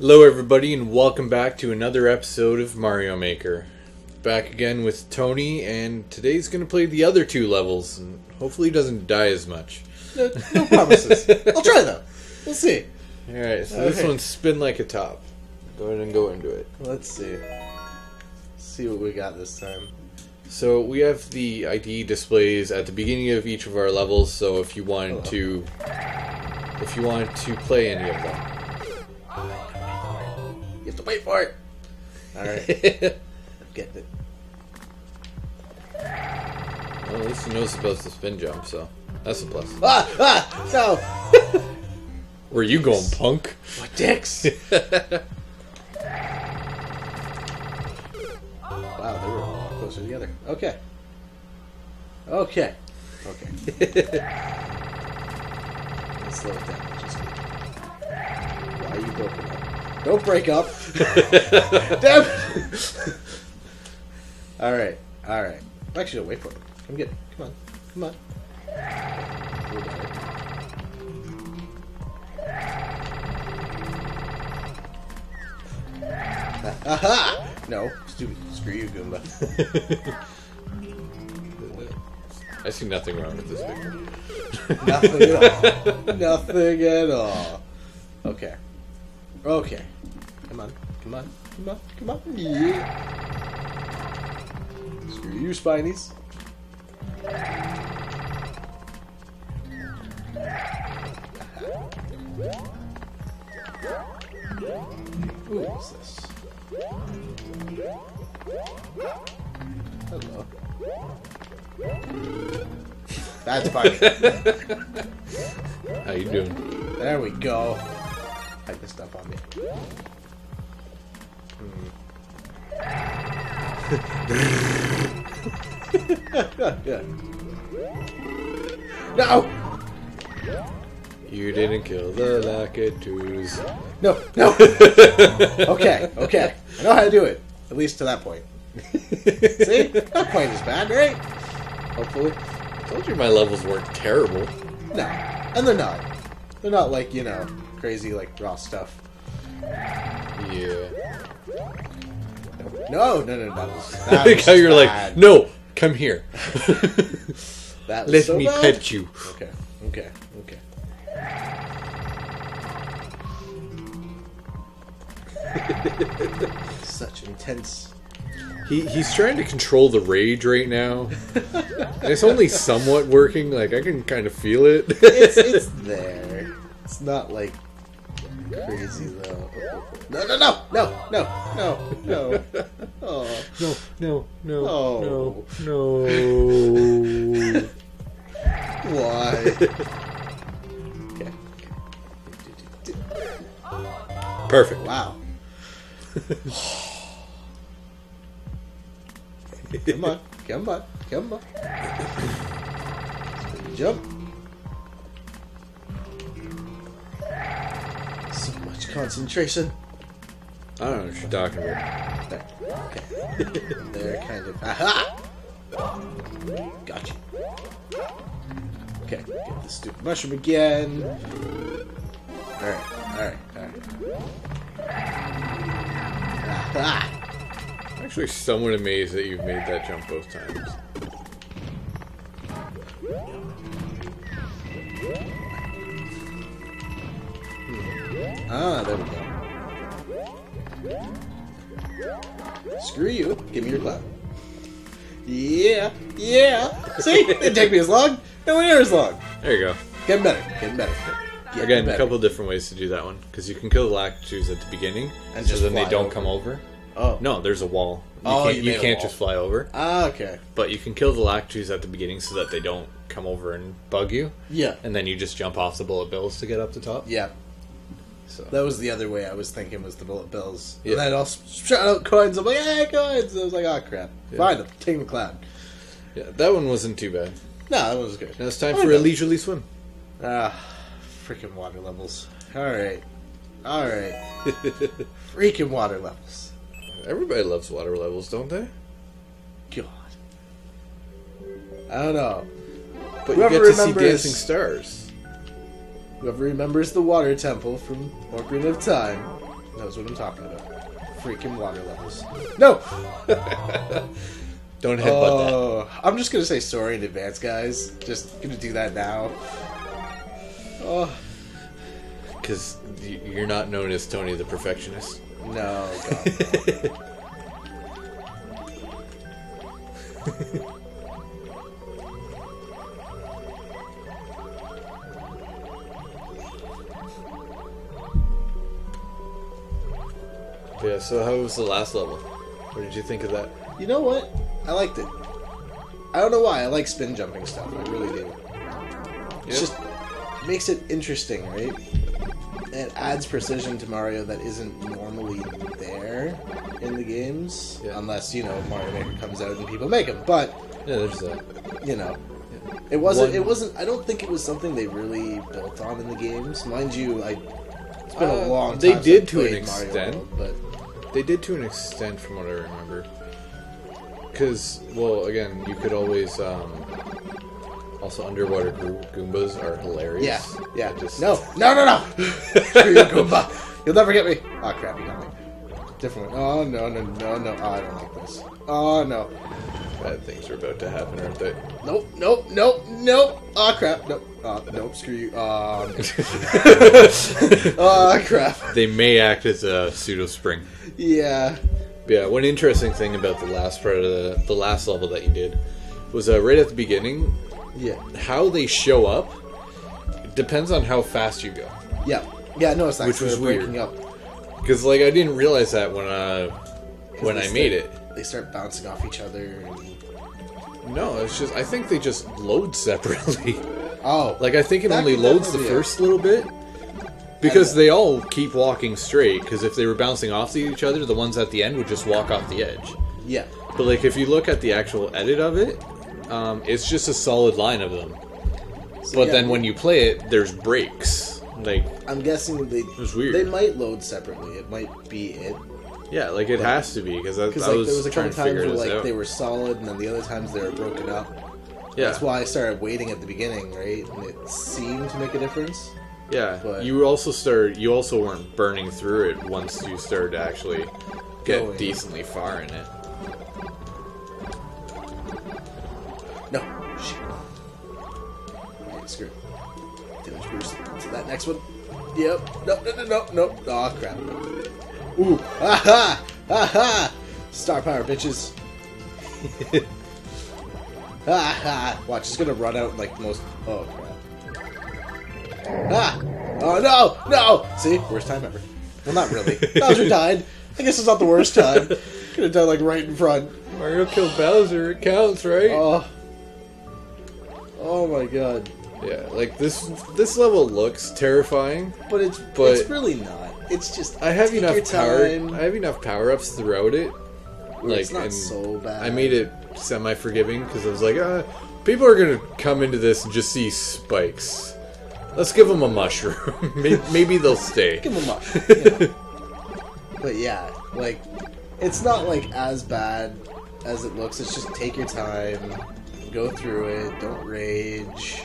Hello everybody and welcome back to another episode of Mario Maker. Back again with Tony, and today's going to play the other two levels, and hopefully he doesn't die as much. No promises. I'll try though. We'll see. Alright, so this one's Spin Like a Top. Go ahead and go into it. Let's see. See what we got this time. So we have the ID displays at the beginning of each of our levels, so if you want to play any of them. You have to wait for it. Alright. Get it. Well, at least he knows about the spin jump, so that's a plus. No! Where you going, punk? What dicks? Wow, they were closer together. Okay. Let's slow it down. Just why are you broken up? Don't break up. Damn. Alright. Actually, no, wait for it. Come get it. Come on. We'll get it. Aha! No, stupid. Screw you, Goomba. I see nothing wrong with this picture. Nothing at all. Nothing at all. Okay. Come on. Yeah. Screw you, Spineys. Who is this? Hello. That's fine. How you doing? There we go. Hide this stuff on me. No! You didn't kill the Lakitus. No! Okay. I know how to do it. At least to that point. See? That point is bad, right? Hopefully. I told you my levels weren't terrible. No. And they're not. They're not like, crazy, like, raw stuff. Yeah. No. That was I like how you're bad. like, no, come here. That was Let so me bad. pet you. Okay. Such intense. He's trying to control the rage right now. And it's only somewhat working. Like, I can kind of feel it. It's there. It's not like crazy though. No. Oh. No. Oh. No. Why? Okay. Perfect. Wow. Come on. Jump. So much concentration. I don't know what you're talking about. There. Okay. There, kind of. Aha! Gotcha. Okay, get the stupid mushroom again. Alright. Aha! I'm actually somewhat amazed that you've made that jump both times. There we go. Screw you. Give me your cloud. Yeah. See? It didn't take me as long. Nowhere near as long. There you go. Getting better. Again, a couple different ways to do that one. Because you can kill the Lakitus at the beginning, and so just then they fly don't over. Come over. Oh. No, there's a wall. You can't just fly over. Ah, okay. But you can kill the Lakitus at the beginning so that they don't come over and bug you. Yeah. And then you just jump off the bullet bills to get up the top. Yeah. So That was the other way I was thinking, was the bullet bills. Yeah. And then I'll shout out coins. I'm like, hey, coins! I was like, oh, crap. Yeah. Fine, I'm taking the cloud. yeah, that one wasn't too bad. No, that was good. Now it's time for a leisurely swim. Freaking water levels. Alright. Freaking water levels. Everybody loves water levels, don't they? God. I don't know. But you get to see dancing stars. Whoever remembers the water temple from Ocarina of Time knows what I'm talking about. Freaking water levels. No! Don't headbutt I'm just gonna say sorry in advance, guys. Just gonna do that now. Oh. that. Because you're not known as Tony the Perfectionist. No, God, no. Yeah, so how was the last level? What did you think of that? You know what? I liked it. I don't know why. I like spin jumping stuff. I really do. It's just makes it interesting, right? And it adds precision to Mario that isn't normally there in the games, unless Mario Maker comes out and people make them. But yeah, there's that. It wasn't. It wasn't. I don't think it was something they really built on in the games, mind you. It's been a long time. They since did I to an played extent, Mario World, they did to an extent, from what I remember. Because, well, again, you could always also underwater Goombas are hilarious. Yeah. Just... No. Screw you, Goomba. You'll never get me. Oh crap, you got me. Different one. Oh no. Oh, I don't like this. Oh no. Bad things are about to happen, aren't they? Nope. Oh crap. Nope. Nope. Screw you. Oh crap. They may act as a pseudo spring. Yeah. Yeah. One interesting thing about the last part of the last level that you did was right at the beginning. Yeah. How they show up depends on how fast you go. Yeah. Yeah. No, it's actually which was breaking weird. up. Because I didn't realize that when I made it. They start bouncing off each other. No, it's just I think they just load separately. Oh, I think it only loads the first little bit because they all keep walking straight. Because if they were bouncing off each other, the ones at the end would just walk off the edge. Yeah. But if you look at the actual edit of it, it's just a solid line of them. So, then when you play it, there's breaks. I'm guessing it was weird. They might load separately. It might be it. Yeah, it has to be because I there was a couple trying to times figure where this out. they were solid, and then the other times they were broken up. Yeah, that's why I started waiting at the beginning, right? And it seemed to make a difference. Yeah, but you also weren't burning through it once you started to actually get decently far in it. No, shit. Alright, screw it. Damage boost to that next one. Yep. No. Oh crap. Ooh. Ha! Star power, bitches. Watch, it's gonna run out like the most. Oh crap. Oh no! See? Worst time ever. Well, not really. Bowser died. I guess it's not the worst time. Could have died right in front. Mario killed Bowser, it counts, right? Oh my god. Yeah, this level looks terrifying, but it's really not. It's just I have enough power-ups throughout it. It's not so bad. I made it semi-forgiving because I was like, people are gonna come into this and just see spikes. Let's give them a mushroom. Maybe they'll stay. Give them a mushroom. But yeah, it's not as bad as it looks. It's just take your time, go through it, don't rage.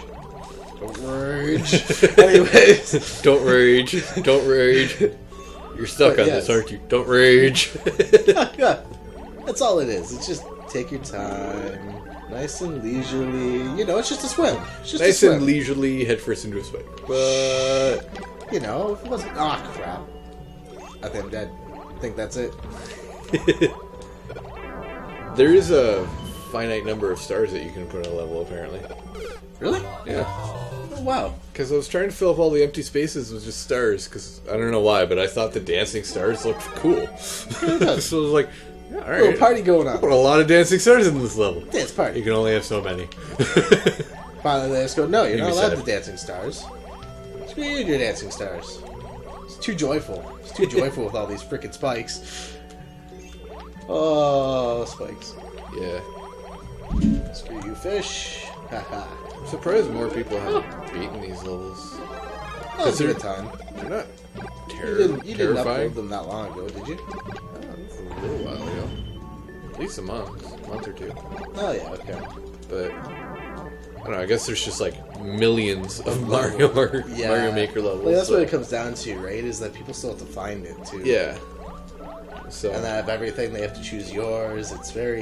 Anyways. Don't rage. You're stuck on this, aren't you? Don't rage. Yeah. That's all it is. It's just take your time. Nice and leisurely. It's just a swim. It's just nice a swim. And leisurely, head first into a spike. But... if it wasn't... Ah, crap. I think I'm dead. I think that's it. There is a finite number of stars that you can put in a level, apparently. Really? Yeah. Oh, wow. Because I was trying to fill up all the empty spaces with just stars, because I don't know why, but I thought the dancing stars looked cool. So I was like, yeah, alright. Little party going on. Put a lot of dancing stars in this level. Dance party. You can only have so many. Finally, they just go, no, you're not allowed the dancing stars. Screw you and your dancing stars. It's too joyful. It's too joyful with all these frickin' spikes. Oh, spikes. Yeah. Screw you, fish. Haha. I'm surprised more people haven't beaten these levels. Oh, it's a good time. They're not You didn't upload them that long ago, did you? A little while ago. At least a month or two. Oh yeah, okay. But I don't know, I guess there's just like millions of Mario Maker levels. Like, that's what it comes down to, right? Is that people still have to find it too. Yeah. So. And they have everything. They have to choose yours. It's very,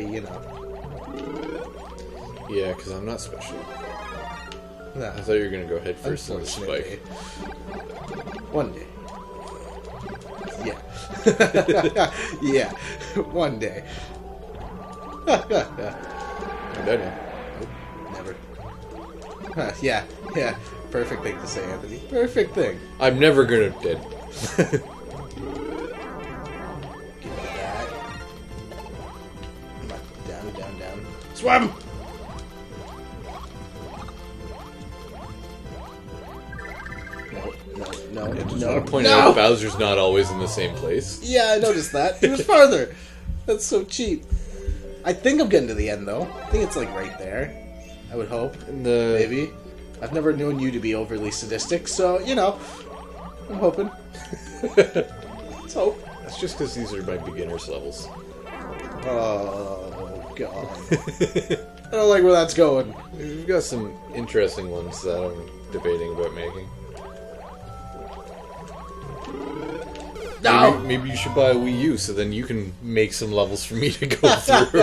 Yeah, because I'm not special. No. I thought you were gonna go head first on the spike. One day. Yeah. Yeah. One day. I'm dead now. Never. Yeah. Perfect thing to say, Anthony. Perfect thing. I'm never gonna dead. Give me that. Down. Swim! No. I just want to point out Bowser's not always in the same place. Yeah, I noticed that. He was farther. That's so cheap. I think I'm getting to the end, though. I think it's, like, right there. I would hope. Maybe. I've never known you to be overly sadistic, so, I'm hoping. Let's hope. That's just because these are my beginner's levels. Oh, God. I don't like where that's going. We've got some interesting ones that I'm debating about making. No! Maybe you should buy a Wii U so then you can make some levels for me to go through.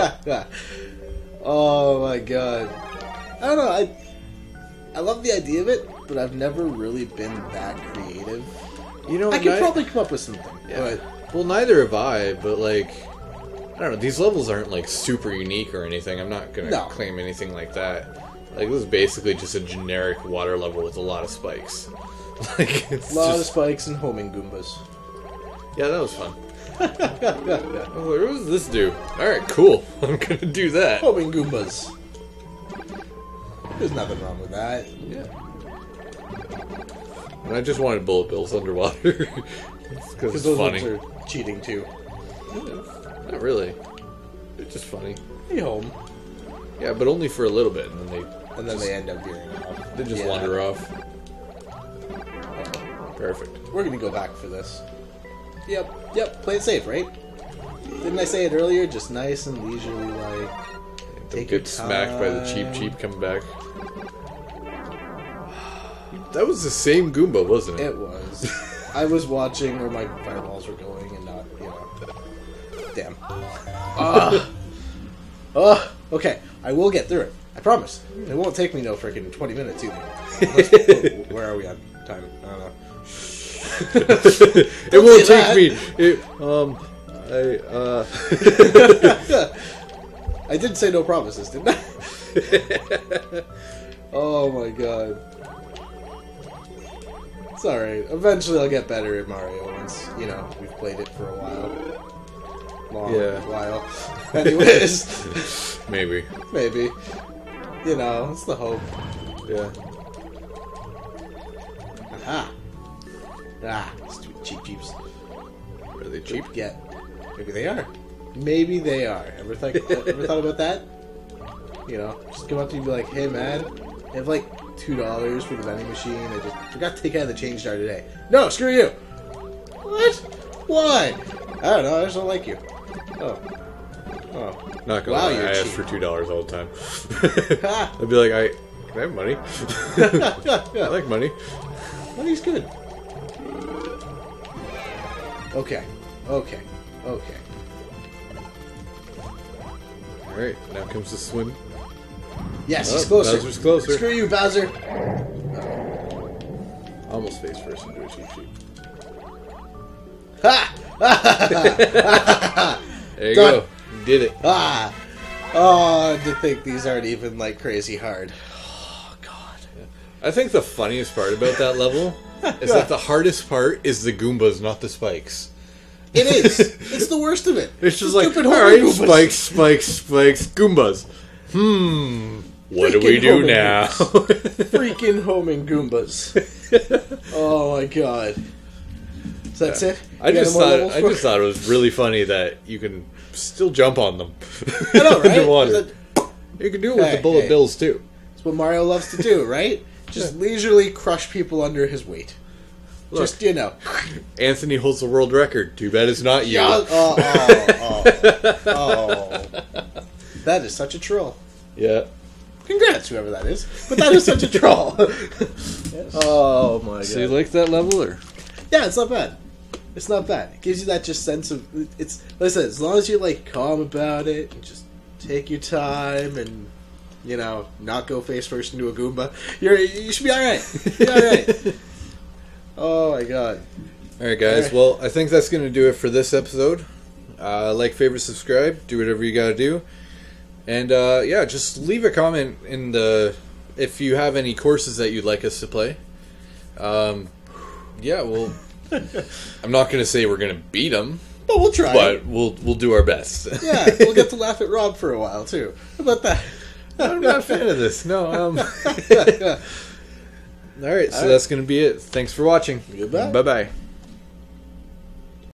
Oh my god. I don't know, I love the idea of it, but I've never really been that creative. I could probably come up with something. Yeah. Well, neither have I, but like, I don't know, these levels aren't like super unique or anything. I'm not gonna claim anything like that. Like, this is basically just a generic water level with a lot of spikes. Like, a lot of spikes and homing Goombas. Yeah, that was fun. I was like, what does this do? Alright, cool. I'm gonna do that. Homing Goombas. There's nothing wrong with that. Yeah. And I just wanted bullet bills underwater. Because it's those funny. ones are cheating too. Yeah, not really. It's just funny. Hey, home. Yeah, but only for a little bit, and then they end up veering off. They just wander off. Perfect. We're gonna go back for this. Yep. Play it safe, right? Didn't I say it earlier? Just nice and leisurely, like. Don't get smacked by the cheap coming back. That was the same Goomba, wasn't it? It was. I was watching where my fireballs were going and not, Damn. Okay. I will get through it. I promise. It won't take me no freaking 20 minutes either. Where are we on time? I don't know. It won't take me. I did say no promises, didn't I? Oh my god. It's alright. Eventually I'll get better at Mario once, we've played it for a while. While. Anyways. Maybe. It's the hope. Yeah. Aha. Stupid cheap. Are they cheap? Yeah. Maybe they are. Ever thought about that? Just come up to you and be like, hey man, I have like $2 for the vending machine. I just forgot to take out the change jar today. No, screw you! What? Why? I don't know, I just don't like you. Oh. Not gonna lie, I ask for $2 all the time. I'd be like, can I have money? I like money. Money's good. Okay. Alright, now comes the swim. Yes, he's closer. Bowser's closer. Screw you, Bowser. Almost face first into a cheap. Ha! There you go. You did it. Oh, to think these aren't even like crazy hard. Oh, God. I think the funniest part about that level is that the hardest part is the Goombas, not the spikes. It is. It's the worst of it. It's just like, alright, spikes, Goombas. What do we do now? Freaking homing Goombas. Oh my god. So that's it? I just thought it was really funny that you can still jump on them. I know, right? Underwater. You can do it with the bullet bills too. That's what Mario loves to do, right? Just leisurely crush people under his weight. Look, just, Anthony holds the world record. Too bad it's not you. Oh. That is such a troll. Yeah. Congrats, whoever that is. But that is such a troll. Yes. Oh my god. So you like that level, or? Yeah, it's not bad. It's not bad. It gives you that just sense of... It's like I said, as long as you're like calm about it and just take your time and, you know, not go face first into a Goomba, you should be alright. Be alright. Oh my god. Alright guys, well, I think that's going to do it for this episode. Like, favorite, subscribe, do whatever you gotta do. And yeah, just leave a comment in the... if you have any courses that you'd like us to play. Yeah, well... I'm not going to say we're going to beat them. But we'll try. But we'll do our best. Yeah, we'll get to laugh at Rob for a while, too. How about that? I'm not a fan of this. No. Alright, so that's going to be it. Thanks for watching. Goodbye. Bye-bye.